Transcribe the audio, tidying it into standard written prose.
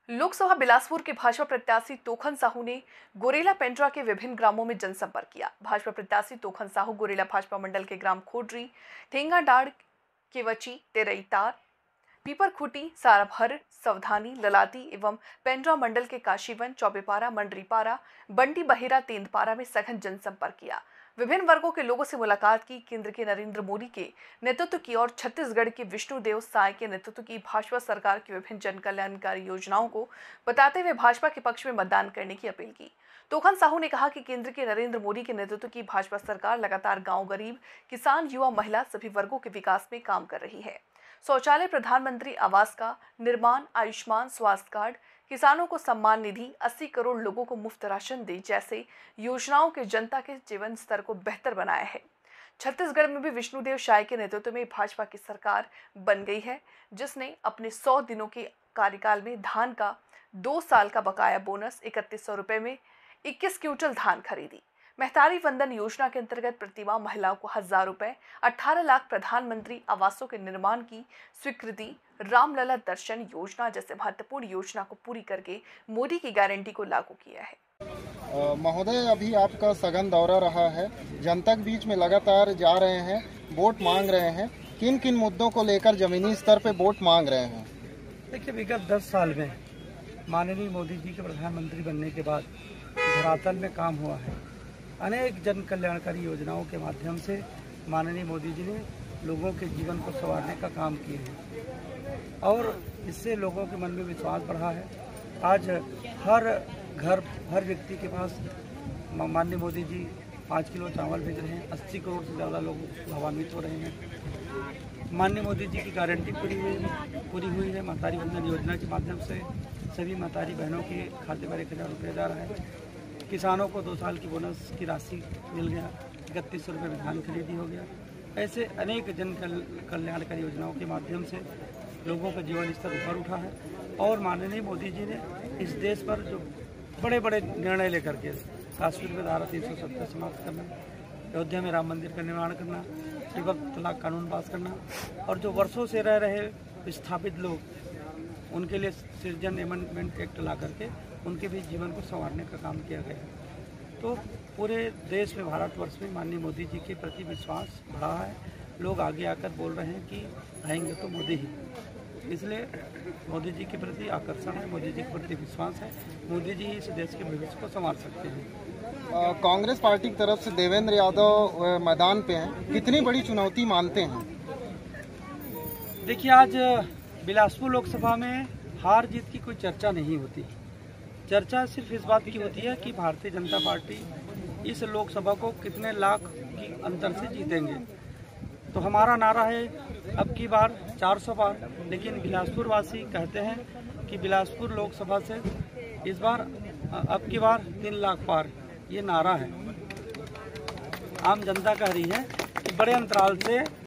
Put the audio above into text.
लोकसभा बिलासपुर के भाजपा प्रत्याशी तोखन साहू ने गोरेला पेंड्रा के विभिन्न ग्रामों में जनसंपर्क किया। भाजपा प्रत्याशी तोखन साहू गोरेला भाजपा मंडल के ग्राम खोडरी, ठेंगाडाड़, केवची, तेरईतार, पीपरखुटी, साराभर, सवधानी, ललाती एवं पेंड्रा मंडल के काशीवन, चौबेपारा, मंडरीपारा, बंडी बहेरा, तेंदपारा में सघन जनसंपर्क किया। विभिन्न वर्गों के लोगों से मुलाकात की। केंद्र के नरेंद्र मोदी के नेतृत्व की और छत्तीसगढ़ के विष्णुदेव साय के नेतृत्व की भाजपा सरकार की विभिन्न जन कल्याणकारी योजनाओं को बताते हुए भाजपा के पक्ष में मतदान करने की अपील की। तोखन साहू ने कहा कि केंद्र के नरेंद्र मोदी के नेतृत्व की भाजपा सरकार लगातार गांव, गरीब, किसान, युवा, महिला सभी वर्गों के विकास में काम कर रही है। शौचालय, प्रधानमंत्री आवास का निर्माण, आयुष्मान स्वास्थ्य कार्ड, किसानों को सम्मान निधि, 80 करोड़ लोगों को मुफ्त राशन दे जैसे योजनाओं के जनता के जीवन स्तर को बेहतर बनाया है। छत्तीसगढ़ में भी विष्णुदेव साय के नेतृत्व में भाजपा की सरकार बन गई है, जिसने अपने 100 दिनों के कार्यकाल में धान का 2 साल का बकाया बोनस 3100 रुपये में 21 क्विंटल धान खरीदी। महतारी वंदन योजना के अंतर्गत प्रतिमाह महिलाओं को 1000 रुपये, 18 लाख प्रधानमंत्री आवासों के निर्माण की स्वीकृति, रामलला दर्शन योजना जैसे महत्वपूर्ण योजना को पूरी करके मोदी की गारंटी को लागू किया है। महोदय, अभी आपका सघन दौरा रहा है, जनता के बीच में लगातार जा रहे हैं, वोट मांग रहे हैं। किन किन मुद्दों को लेकर जमीनी स्तर पे वोट मांग रहे हैं? देखिए, विगत 10 साल में माननीय मोदी जी के प्रधानमंत्री बनने के बाद धरातल में काम हुआ है। अनेक जन कल्याणकारी योजनाओं के माध्यम से माननीय मोदी जी ने लोगों के जीवन को संवारने का काम किए हैं और इससे लोगों के मन में विश्वास बढ़ा है। आज हर घर, हर व्यक्ति के पास माननीय मोदी जी 5 किलो चावल भेज रहे हैं। 80 करोड़ से ज़्यादा लोग लाभान्वित हो रहे हैं। माननीय मोदी जी की गारंटी पूरी हुई है। महतारी वंदन योजना के माध्यम से सभी महतारी बहनों के खाते पर 1000 रुपये जा रहा है। किसानों को 2 साल की बोनस की राशि मिल गया। 3100 रुपये में धान खरीदी हो गया। ऐसे अनेक जन कल्याणकारी योजनाओं के माध्यम से लोगों का जीवन स्तर ऊपर उठा है और माननीय मोदी जी ने इस देश पर जो बड़े बड़े निर्णय लेकर के काश्मीर में धारा 370 समाप्त करना, अयोध्या में राम मंदिर का निर्माण करना, त्रिपल तलाक कानून पास करना और जो वर्षों से रह रहे विस्थापित लोग उनके लिए सृजन एमेंडमेंट एक्ट ला करके उनके भी जीवन को संवारने का काम किया गया है। तो पूरे देश में, भारतवर्ष में माननीय मोदी जी के प्रति विश्वास बढ़ा है। लोग आगे आकर बोल रहे हैं कि आएंगे तो मोदी ही। इसलिए मोदी जी के प्रति आकर्षण है, मोदी जी के प्रति विश्वास है। मोदी जी ही इस देश के भविष्य को संवार सकते हैं। कांग्रेस पार्टी की तरफ से देवेंद्र यादव मैदान पे हैं, कितनी बड़ी चुनौती मानते हैं? देखिए, आज बिलासपुर लोकसभा में हार जीत की कोई चर्चा नहीं होती। चर्चा सिर्फ इस बात की होती है कि भारतीय जनता पार्टी इस लोकसभा को कितने लाख की अंतर से जीतेंगे। तो हमारा नारा है अब की बार 400 पार, लेकिन बिलासपुर वासी कहते हैं कि बिलासपुर लोकसभा से इस बार अब की बार 3 लाख पार, ये नारा है। आम जनता कह रही है कि बड़े अंतराल से